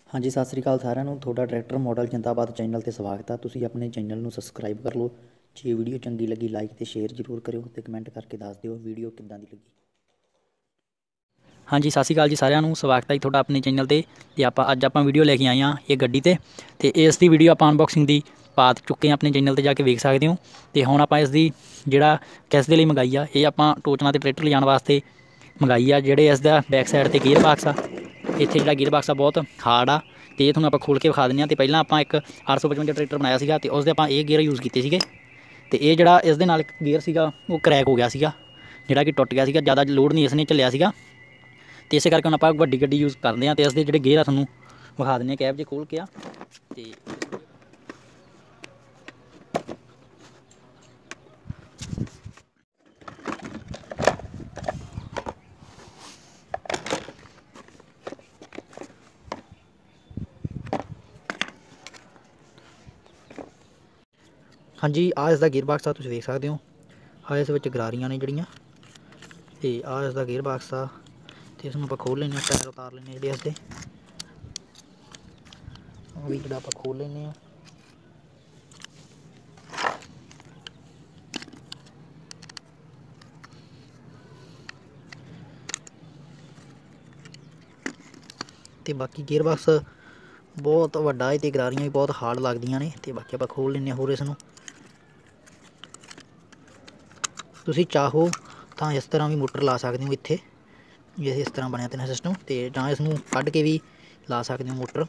हाँ जी, सत श्री अकाल सारिਆਂ ਨੂੰ। ਤੁਹਾਡਾ ਟਰੈਕਟਰ ਮਾਡਲ ਜਿੰਦਾਬਾਦ ਚੈਨਲ ਤੇ ਸਵਾਗਤ ਹੈ। ਤੁਸੀਂ ਆਪਣੇ ਚੈਨਲ ਨੂੰ ਸਬਸਕ੍ਰਾਈਬ ਕਰ ਲਓ। ਜੇ ਵੀਡੀਓ ਚੰਗੀ ਲੱਗੀ ਲਾਈਕ ਤੇ ਸ਼ੇਅਰ ਜ਼ਰੂਰ ਕਰਿਓ ਤੇ ਕਮੈਂਟ ਕਰਕੇ ਦੱਸ ਦਿਓ ਵੀਡੀਓ ਕਿੱਦਾਂ ਦੀ ਲੱਗੀ। हाँ जी, सत श्री अकाल जी सारिਆਂ ਨੂੰ। ਸਵਾਗਤ ਹੈ ਜੀ ਤੁਹਾਡਾ ਆਪਣੇ ਚੈਨਲ ਤੇ ਅੱਜ ਆਪਾਂ ਵੀਡੀਓ ਲੈ ਕੇ ਆਏ ਹਾਂ ਇਹ ਗੱਡੀ ਤੇ ਇਸ ਦੀ ਵੀਡੀਓ ਆਪਾਂ ਅਨਬਾਕਸਿੰਗ ਦੀ ਪਾ ਚੁੱਕੇ ਹਾਂ ਆਪਣੇ ਚੈਨਲ ਤੇ ਜਾ ਕੇ ਵੇਖ ਸਕਦੇ ਹੋ। ਤੇ ਹੁਣ ਆਪਾਂ ਇਸ ਦੀ ਜਿਹੜਾ ਕਿਸ ਦੇ ਲਈ ਮੰਗਾਈ ਆ, ਇਹ ਆਪਾਂ ਟੋਚਨਾ ਤੇ ਟਰੈਕਟਰ ਲਿਜਾਣ ਵਾਸਤੇ ਮੰਗਾਈ ਆ। ਜਿਹੜੇ ਇਸ ਦਾ ਬੈਕ ਸਾਈਡ ਤੇ ਗੀਅਰ ਬਾਕਸ ਆ, ਇੱਥੇ ਜਿਹੜਾ ਗੀਅਰ ਬਾਕਸ ਆ ਬਹੁਤ ਹਾਰਡ ਆ ਤੇ ਇਹ ਤੁਹਾਨੂੰ ਆਪਾਂ ਖੋਲ ਕੇ ਵਿਖਾ ਦਿੰਦੇ ਹਾਂ। ਤੇ ਪਹਿਲਾਂ ਆਪਾਂ ਇੱਕ 855 ਟਰੈਕਟਰ ਬਣਾਇਆ ਸੀਗਾ ਤੇ ਉਸਦੇ ਆਪਾਂ ਇਹ ਗੀਅਰ ਯੂਜ਼ ਕੀਤੇ ਸੀਗੇ ਤੇ ਇਹ ਜਿਹੜਾ ਇਸ ਦੇ ਨਾਲ ਇੱਕ ਗੀਅਰ ਸੀਗਾ ਉਹ ਕਰੈਕ ਹੋ ਗਿਆ ਸੀਗਾ, ਜਿਹੜਾ ਕਿ ਟੁੱਟ ਗਿਆ ਸੀਗਾ। ਜ਼ਿਆਦਾ ਲੋਡ ਨਹੀਂ ਇਸ ਨੇ ਝੱਲਿਆ ਸੀਗਾ ਤੇ ਇਸੇ ਕਰਕੇ ਹੁਣ ਆਪਾਂ ਵੱਡੀ ਗੱਡੀ ਯੂਜ਼ ਕਰਦੇ ਹਾਂ। ਤੇ ਇਸ ਦੇ ਜਿਹੜੇ ਗੇਅਰ ਆ ਤੁਹਾਨੂੰ ਵਿਖਾ ਦਿੰਦੇ ਹਾਂ ਕੈਬ 'ਚ ਖੋਲ ਕੇ ਆ। ਤੇ हाँ जी, आ इसका गेयर बाक्स आ, तुसीं देख सकते हो। आ इस विच गरारियां ने जड़ियां ते आ इसका गेयर बाक्स आ। तो इसनूं आपां खोल लैंदे, टायर उतार लैंदे जिहड़े इसदे, ओह भी जिहड़ा आपां खोल लैंदे आ। ते बाकी गेयर बाक्स बहुत वड्डा है ते गरारियां भी बहुत हार्ड लगदियां ने। ते बाकी आपां खोल लैंदे होर इसनूं। तुसीं चाहो तो इस तरह भी मोटर ला सकते हो इत्थे, जे इस तरह बनया तेना सिस्टम। तो जां इसनूं कढ के भी ला सकते हो मोटर।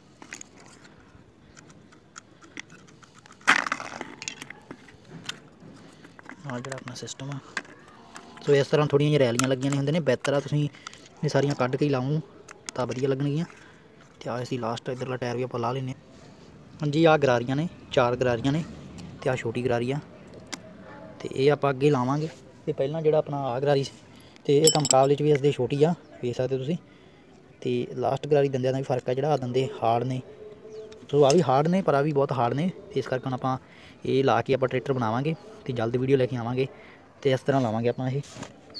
आ जिहड़ा अपना सिस्टम आ, सो इस तरह थोड़ियां जिहियां रैलियां लगियां होंदे ने। बेहतर आ तुसीं ये सारियां कढ के ही लाओ तां वधिया लगणगियां। ते आ इसदी लास्ट इधरला टायर भी आपां ला लैने। हाँ जी, आ गरारियां ने, 4 गरारियां ने ते आ छोटी गरारी आ। ते ये आपां अगे लावांगे। ते पहलां जिहड़ा अपना आ गरारी ते इस मुकाबले च भी इसदे छोटी आ, वेख सकदे हो तुसीं। ते लास्ट गरारी दंदियां दा भी फर्क है, जिहड़ा दंदे हार्ड ने। सो आ भी हार्ड ने पर आ भी बहुत हार्ड ने। ते इस करके हुण आपां ये ला के आपां ट्रैक्टर बनावांगे ते जल्द वीडियो लैके आवांगे। ते इस तरह लावांगे आपां ये,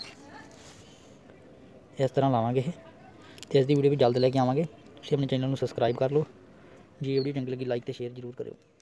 इस तरह लावांगे ये। ते इसदी वीडियो भी जल्द लैके आवांगे। तुसीं अपने चैनल नूं सबसक्राइब कर लो। जे वीडियो चंगी लगी लाइक ते शेयर जरूर करियो।